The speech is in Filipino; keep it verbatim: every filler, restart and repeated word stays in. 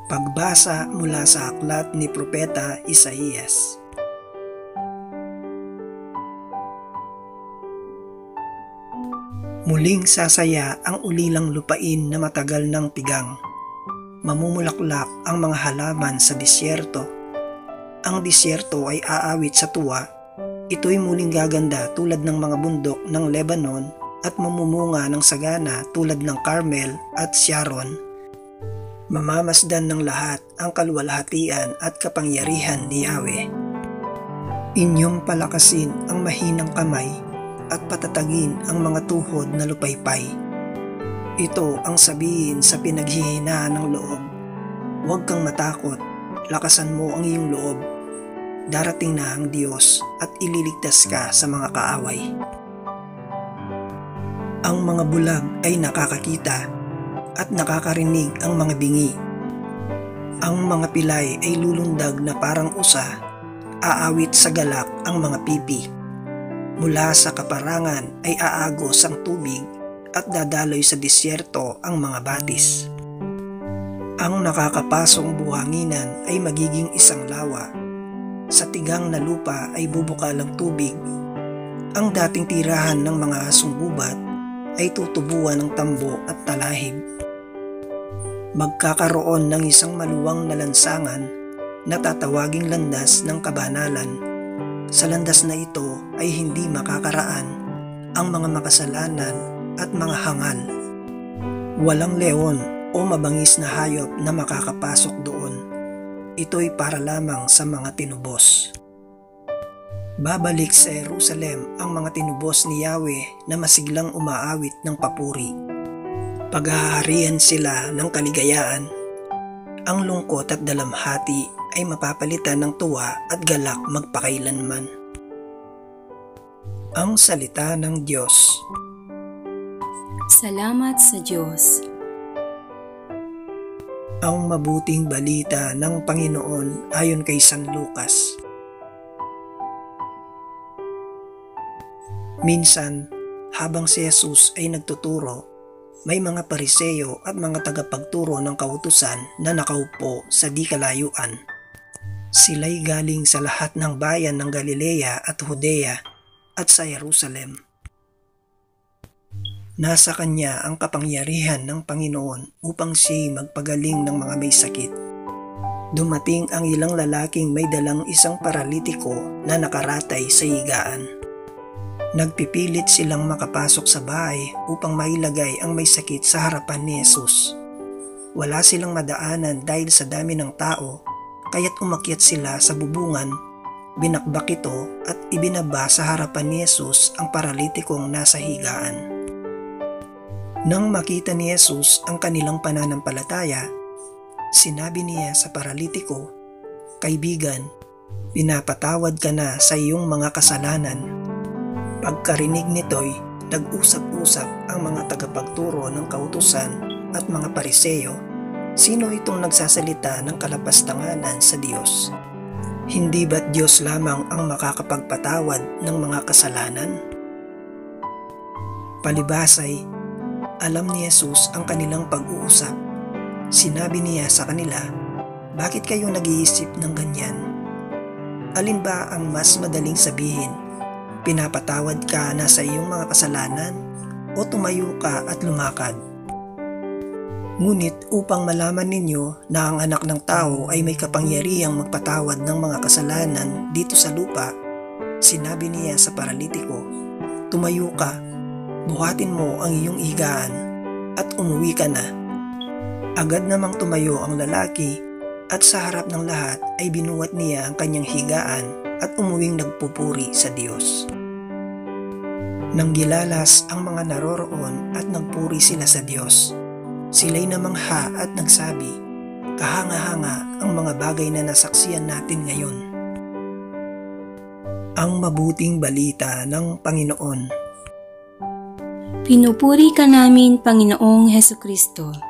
Pagbasa mula sa aklat ni Propeta Isaías. Muling sasaya ang ulilang lupain na matagal ng tigang. Mamumulaklak ang mga halaman sa disyerto. Ang disyerto ay aawit sa tuwa. Ito'y muling gaganda tulad ng mga bundok ng Lebanon at mamumunga ng sagana tulad ng Carmel at Sharon. Mamamasdan ng lahat ang kaluwalhatian at kapangyarihan ni Yahweh. Inyong palakasin ang mahinang kamay at patatagin ang mga tuhod na lupaypay. Ito ang sabihin sa pinaghihinaan ng loob. Huwag kang matakot, lakasan mo ang iyong loob. Darating na ang Diyos at ililigtas ka sa mga kaaway. Ang mga bulag ay nakakakita at nakakarinig ang mga bingi. Ang mga pilay ay lulundag na parang usa, aawit sa galak ang mga pipi. Mula sa kaparangan ay aagos ang tubig at dadaloy sa disyerto ang mga batis. Ang nakakapasong buhanginan ay magiging isang lawa. Sa tigang na lupa ay bubukalang tubig. Ang dating tirahan ng mga asong gubat ay tutubuan ng tambo at talahib. Magkakaroon ng isang maluwang na lansangan na tatawaging landas ng kabanalan. Sa landas na ito ay hindi makakaraan ang mga makasalanan at mga hangal. Walang leon o mabangis na hayop na makakapasok doon. Ito'y para lamang sa mga tinubos. Babalik sa Jerusalem ang mga tinubos ni Yahweh na masiglang umaawit ng papuri. Paghaharian sila ng kaligayaan. Ang lungkot at dalamhati ay mapapalitan ng tuwa at galak magpakailanman. Ang salita ng Diyos. Salamat sa Diyos. Ang mabuting balita ng Panginoon ayon kay San Lucas. Minsan, habang si Jesus ay nagtuturo, may mga Pariseo at mga tagapagturo ng kautusan na nakaupo sa di kalayuan. Sila'y galing sa lahat ng bayan ng Galilea at Judea at sa Jerusalem. Nasa kanya ang kapangyarihan ng Panginoon upang siya'y magpagaling ng mga may sakit. Dumating ang ilang lalaking may dalang isang paralitiko na nakaratay sa higaan. Nagpipilit silang makapasok sa bahay upang mailagay ang may sakit sa harapan ni Jesus. Wala silang madaanan dahil sa dami ng tao, kaya't umakyat sila sa bubungan, binakbak ito at ibinaba sa harapan ni Jesus ang paralitikong nasa higaan. Nang makita ni Jesus ang kanilang pananampalataya, sinabi niya sa paralitiko, "Kaibigan, pinapatawad ka na sa iyong mga kasalanan." Pagkarinig nito'y nag-usap-usap ang mga tagapagturo ng kautusan at mga Pariseo. Sino itong nagsasalita ng kalapastanganan sa Diyos? Hindi ba't Diyos lamang ang makakapagpatawad ng mga kasalanan? Palibasay, alam ni Jesus ang kanilang pag-uusap. Sinabi niya sa kanila, "Bakit kayo nag-iisip ng ganyan? Alin ba ang mas madaling sabihin? Pinapatawad ka na sa iyong mga kasalanan o tumayo ka at lumakad?" Ngunit upang malaman ninyo na ang anak ng tao ay may kapangyarihang magpatawad ng mga kasalanan dito sa lupa, sinabi niya sa paralitiko, "Tumayo ka, buhatin mo ang iyong higaan at umuwi ka na." Agad namang tumayo ang lalaki at sa harap ng lahat ay binuhat niya ang kanyang higaan at umuwing nagpupuri sa Diyos. Nang gilalas ang mga naroroon at nagpuri sila sa Diyos, sila'y namangha at nagsabi, "Kahanga-hanga ang mga bagay na nasaksiyan natin ngayon." Ang mabuting balita ng Panginoon. Pinupuri ka namin, Panginoong Hesukristo.